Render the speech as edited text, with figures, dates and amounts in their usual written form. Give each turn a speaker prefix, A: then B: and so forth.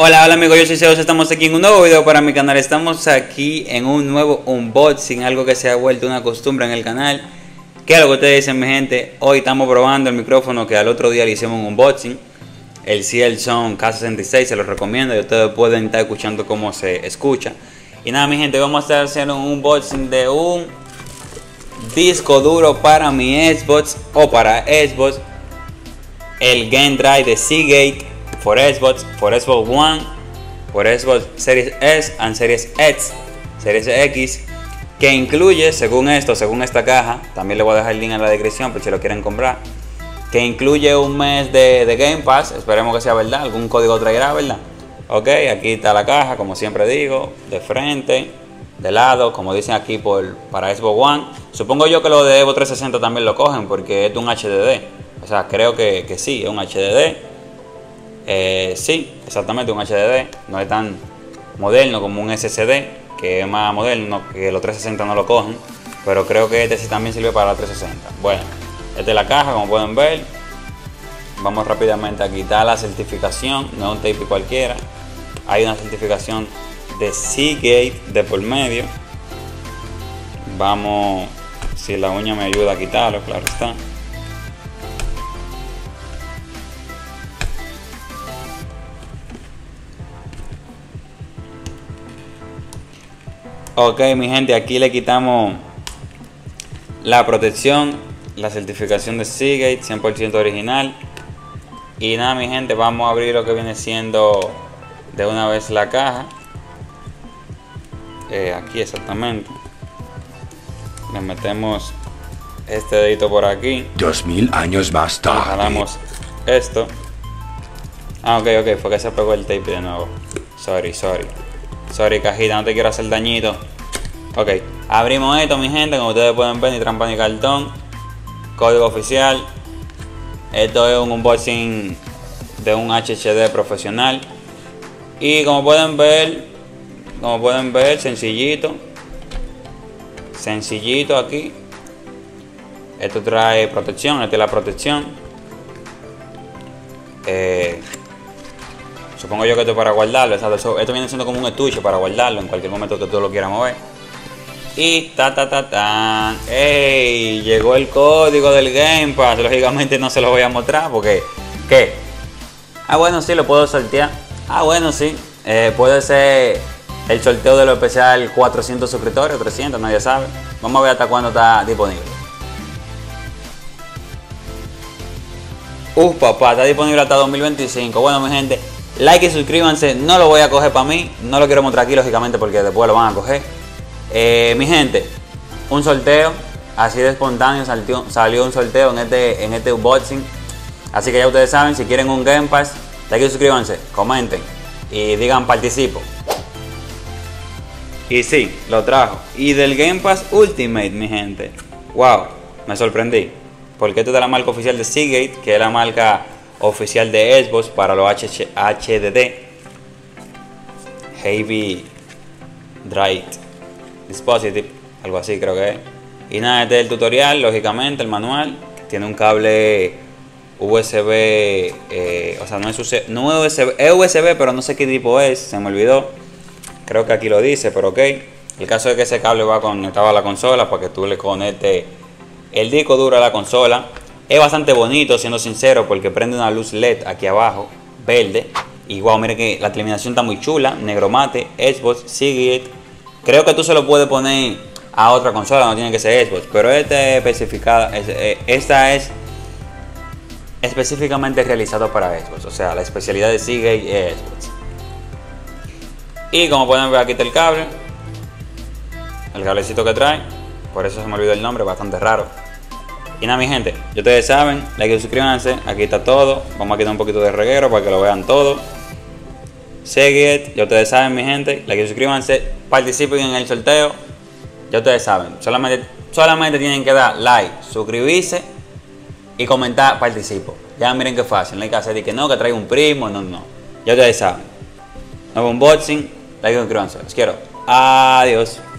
A: Hola, hola amigos, yo soy Zeus, estamos aquí en un nuevo video para mi canal. Estamos aquí en un nuevo unboxing, algo que se ha vuelto una costumbre en el canal. ¿Qué es lo que ustedes dicen, mi gente? Hoy estamos probando el micrófono que al otro día le hicimos un unboxing. El Cielson K66, se los recomiendo y ustedes pueden estar escuchando cómo se escucha. Y nada, mi gente, vamos a estar haciendo un unboxing de un disco duro para mi Xbox o para Xbox. El Game Drive de Seagate for Xbox One, for Xbox Series S and Series X, Series X, que incluye, según esta caja, también le voy a dejar el link en la descripción por si lo quieren comprar, que incluye un mes de Game Pass. Esperemos que sea verdad, algún código traerá, ¿verdad? Ok, aquí está la caja, como siempre digo, de frente, de lado, como dicen aquí para Xbox One. Supongo yo que lo de Evo 360 también lo cogen porque es de un HDD. O sea, creo que sí, es un HDD. Sí, exactamente, un HDD. No es tan moderno como un SSD, que es más moderno, que los 360 no lo cogen. Pero creo que este sí también sirve para la 360. Bueno, esta es la caja, como pueden ver. Vamos rápidamente a quitar la certificación, no es un tape cualquiera. Hay una certificación de Seagate de por medio. Vamos, si la uña me ayuda a quitarlo, claro está. Ok, mi gente, aquí le quitamos la protección, la certificación de Seagate 100% original. Y nada, mi gente, vamos a abrir lo que viene siendo de una vez la caja. Aquí exactamente. Le metemos este dedito por aquí.
B: 2000 años más tarde.
A: Jalamos esto. Ok, fue que se pegó el tape de nuevo. Sorry, cajita, no te quiero hacer dañito. Ok, abrimos esto, mi gente. Como ustedes pueden ver, ni trampa ni cartón. Código oficial. Esto es un unboxing de un HDD profesional. Y como pueden ver, sencillito aquí. Esto trae protección, esta es la protección. Supongo yo que esto es para guardarlo, ¿sabes? Esto viene siendo como un estuche para guardarlo en cualquier momento que tú lo quieras mover. Y ¡ey! Llegó el código del Game Pass. Lógicamente no se lo voy a mostrar porque ¿qué? Ah, bueno, sí, lo puedo sortear. Ah, bueno, sí. Puede ser el sorteo de lo especial 400 suscriptores, 300, nadie sabe. Vamos a ver hasta cuándo está disponible. Papá, está disponible hasta 2025. Bueno, mi gente, like y suscríbanse. No lo voy a coger para mí. No lo quiero mostrar aquí, lógicamente, porque después lo van a coger. Mi gente, un sorteo. Así de espontáneo salió un sorteo en este unboxing. Así que ya ustedes saben, si quieren un Game Pass, like y suscríbanse, comenten y digan participo. Y sí, lo trajo. Y del Game Pass Ultimate, mi gente. Wow, me sorprendí. Porque esto es de la marca oficial de Seagate, que es la marca oficial de Xbox para los HDD. Heavy Drive Dispositive, algo así creo que es. Y nada, este es el tutorial, lógicamente, el manual. Tiene un cable USB, o sea, no es USB, es USB, pero no sé qué tipo es, se me olvidó. Creo que aquí lo dice, pero ok. El caso es que ese cable va conectado a la consola para que tú le conectes el disco duro a la consola. Es bastante bonito, siendo sincero, porque prende una luz LED aquí abajo, verde. Y wow, miren que la terminación está muy chula, negro mate, Xbox, Seagate. Creo que tú se lo puedes poner a otra consola, no tiene que ser Xbox, pero esta es específicamente realizado para Xbox. O sea, la especialidad de Seagate es Xbox. Y como pueden ver, aquí está el cable, el cablecito que trae. Por eso se me olvidó el nombre, bastante raro. Y nada, mi gente, ya ustedes saben, like y suscríbanse, aquí está todo. Vamos a quitar un poquito de reguero para que lo vean todo. Seagate, ya ustedes saben, mi gente, like y suscríbanse, participen en el sorteo. Ya ustedes saben, solamente tienen que dar like, suscribirse y comentar participo. Ya miren qué fácil, no hay que hacer que no, que trae un primo, no. Ya ustedes saben. Nuevo unboxing, like y suscríbanse, los quiero. Adiós.